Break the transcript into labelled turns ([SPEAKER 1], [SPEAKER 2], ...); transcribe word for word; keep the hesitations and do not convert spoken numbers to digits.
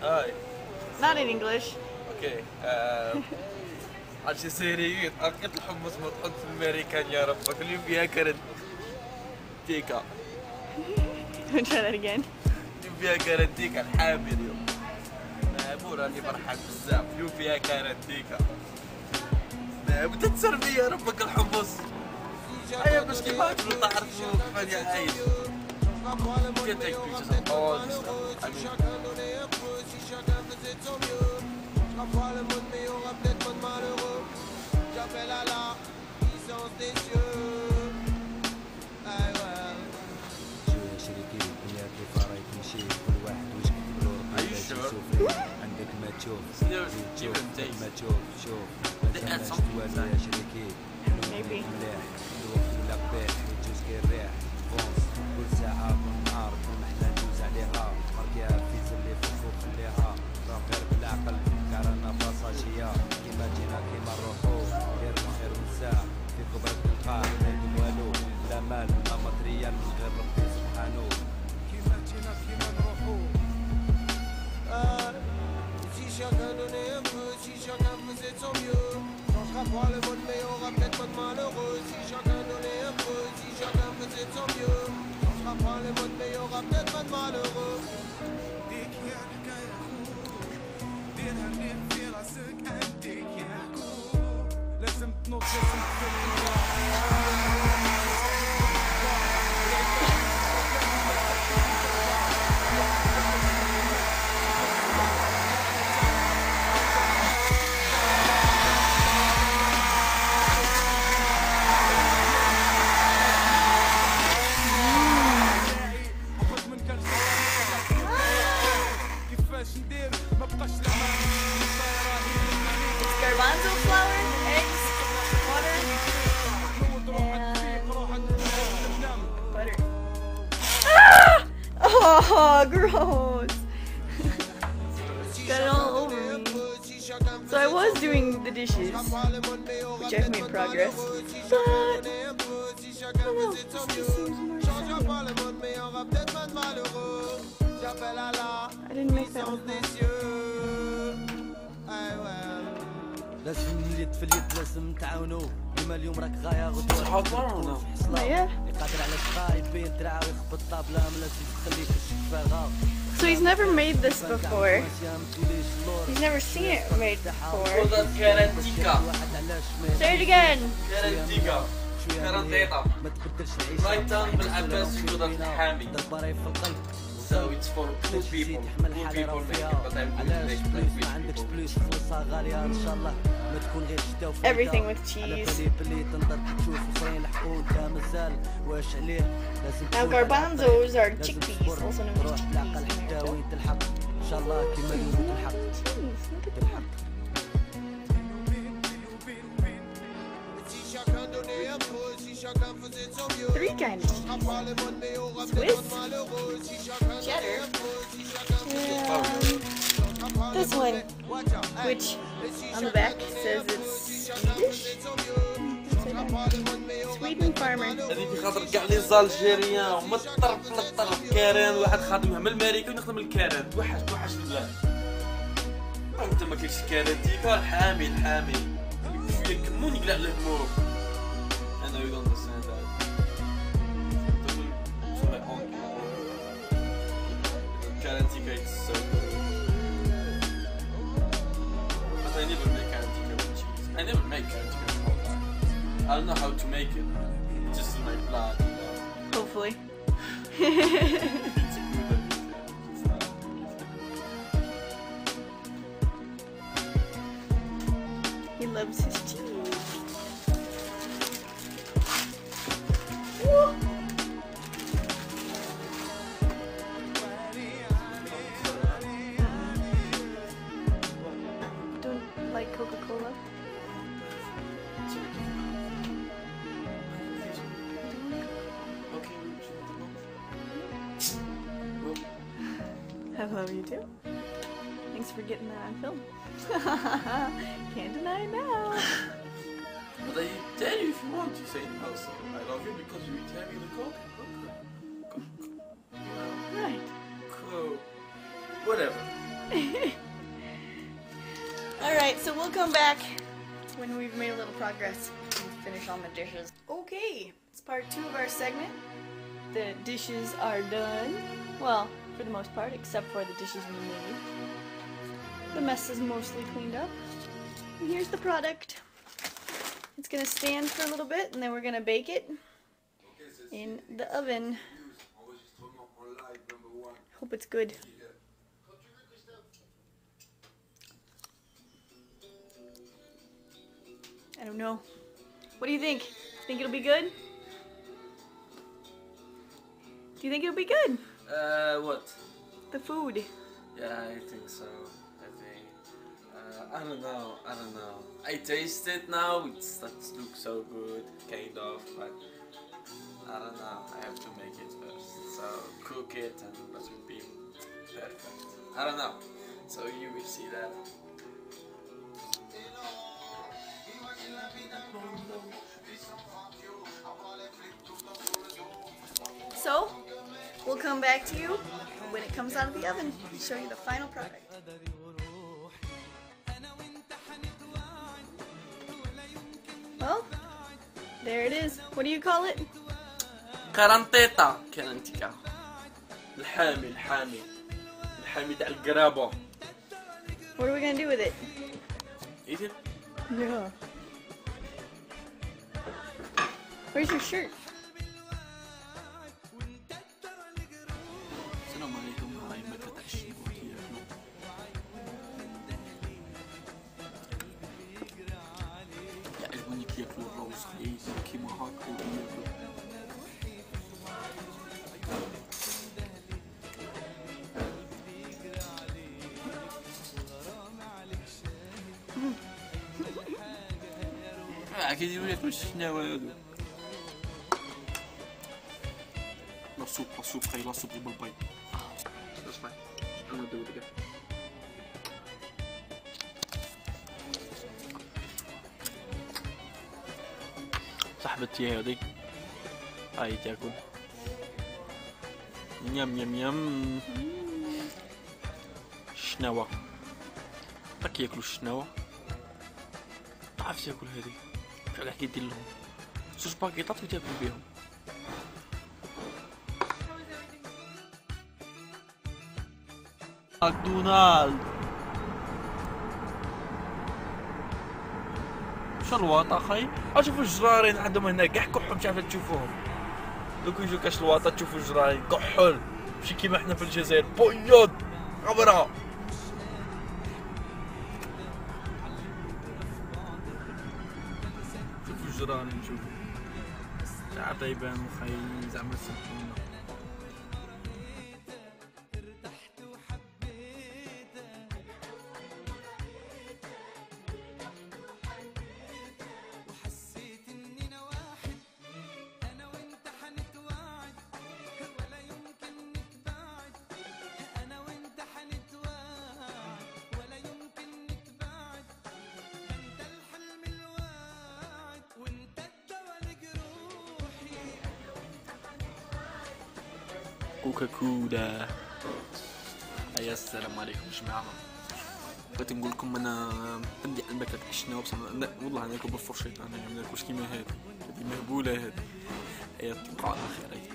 [SPEAKER 1] هاي.
[SPEAKER 2] Not in English.
[SPEAKER 1] اوكي. الجزائريين أكلت الحمص مطحون في الأمريكان يا رب اليوم فيها كانت تيكا.
[SPEAKER 2] Try that again.
[SPEAKER 1] اليوم فيها كانت تيكا الحامي اليوم. مو راني فرحان بزاف اليوم فيها كانت تيكا. بتتسر بيا ربك الحمص. أيا باش كيف أكلوا تعرفوا كيفان يا عايش. You can take pictures of all this stuff. I mean, are you sure? Still, even taste. They add something inside.
[SPEAKER 2] Maybe.
[SPEAKER 3] كل ساعة بالنهار كل محنا ندوز عليها مرقيها في زلي في الفوق خليها راه غير بالعقل كارانا باساجية كيما جينا كيما نروحو غير من غير نساء في كبرك نلقاه لا يدوم والو لا مال لا ماتريال من غير ربي سبحانو كيما جينا كيما نروحو Si chacun donnait un peu, si chacun faisait de son mieux, on sera pas le monde mais on aura peut-être pas de malheureux. Si chacun donnait un peu, si chacun faisait de son mieux, on sera pas le monde mais on aura peut-être pas de malheureux. ديك يا الحكاية ديرها منين في راسك أديك يا كو لازم تنوض لازم
[SPEAKER 2] Garbanzo flour, eggs, water, and butter. Ah! Oh, gross! Got it all over me. So I was doing the dishes, which I've made progress, but oh no, this just seems more shiny. I didn't make that one.
[SPEAKER 3] لازم اليد في اليد لازم تعاونوا كيما اليوم راك غايه غدوه
[SPEAKER 1] حاضر
[SPEAKER 3] اللي قادر على الشقا يبين دراعو يخبط الطابله ما لازم تخليك الشفاغه.
[SPEAKER 2] So he's never made this before. He's never seen it made before. Say it again.
[SPEAKER 1] كارنتيكا كارنتيطا رايتان بالعباس في قدرة الحامي. So it's for poor people. Poor people make it, but I'm going to make it for
[SPEAKER 2] Everything with cheese. Now garbanzos are chickpeas, also known as Three kinds of cheese. Swiss, cheddar, and this one, which on the back says it's Swedish. Sweden farmer.
[SPEAKER 1] هذه بخاطر كاع لي زالجيريان ومن الطرف للطرف كاران واحد خادمها من الماريكا ونخدم الكاران توحش توحش البلاد. انت ما كاينش كارانتيكا الحامي الحامي شويه كمون يقلع له المورو. انا يو دونت understand that. Karantika is so good. But I never make karantika with cheese. I never make karantika with hot dog. I don't know how to make it. It's just in my blood. You know?
[SPEAKER 2] Hopefully.
[SPEAKER 1] It's a good idea.
[SPEAKER 2] He loves his cheese. Don't like Coca-Cola? I love you too. Thanks for getting that on film. Can't deny it now.
[SPEAKER 1] But I tell you if you want to say no, so I love you because you tell me the coke. Coke. Coke.
[SPEAKER 2] Right.
[SPEAKER 1] Coke. Whatever.
[SPEAKER 2] Alright, so we'll come back when we've made a little progress and finish on the dishes. Okay, it's part two of our segment. The dishes are done. Well, for the most part, except for the dishes we made. The mess is mostly cleaned up. And here's the product. It's gonna stand for a little bit and then we're gonna bake it in the oven. Hope it's good. I don't know. What do you think? Think it'll be good? Do you think it'll be good?
[SPEAKER 1] Uh, what?
[SPEAKER 2] The food.
[SPEAKER 1] Yeah, I think so. I think. Uh, I don't know. I don't know. I taste it now. It starts to look so good, kind of, but I don't know. I have to make it first. So cook it, and that will be perfect. I don't know. So you will see that.
[SPEAKER 2] So, we'll come back to you when it comes out of the oven and show you the final product. Well, there it is. What do you call it?
[SPEAKER 1] كارانتيتا كارانتيكا الحامي الحامي الحامي تاع القرابة.
[SPEAKER 2] What are we gonna do with it?
[SPEAKER 1] Eat it.
[SPEAKER 2] Yeah. Where's your shirt?
[SPEAKER 1] السلام عليكم. هاي مكة تاع الشيبوت ياكلو. يعجبني كي ياكلو الروز خليل كيما هاكا وياكلو. أكيد يقولوا ياكلوا الشناوة هادو. لا سوب لا سوب خاي لا سوب ديال الباي. اسمع أنا ندوي دقيقة. صاحبتي هادي هاي تاكل. يم يم يم. الشناوة. راك ياكلوا الشناوة. تعرف تاكل هادي. شحال حكي دير لهم زوج باكيطات وتاكل بيهم. ماكدونالد شلواطة خاي. اشوفوا الجرارين عندهم هنا كاع كحهم مش عارفة تشوفوهم. دوك يجوا كاع شلواطة تشوفوا الجرارين كحل ماشي كيما حنا في الجزائر بيض عبرة. شوفوا الجرارين شوفوا ساعات يبانو خاي زعما سمحونا. كوكا كولا. أيا السلام عليكم جماعة. بغيت نقول لكم انا عندي الماكله تاع الشناوه بصح والله ناكل بالفرشيط. انا ما ناكلش كيما هادي هادي مهبوله هادي. أيا تلقاو على خير.